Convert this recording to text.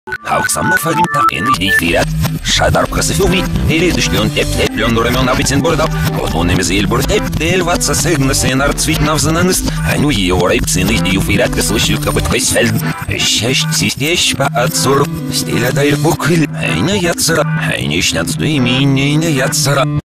Halksam farin takin diktirat. Шадар кософилми, или дышлен теплен дурамен абитен бордал. Вот он им зель борд тепль ватса сегна сенар цвит навзананыс. Аню его райпсины юфират слышал кабы кайсфельд. Счастье по отцору, стиля дайр буквиль. Айна яцера, айнишнят дуими, не яцера.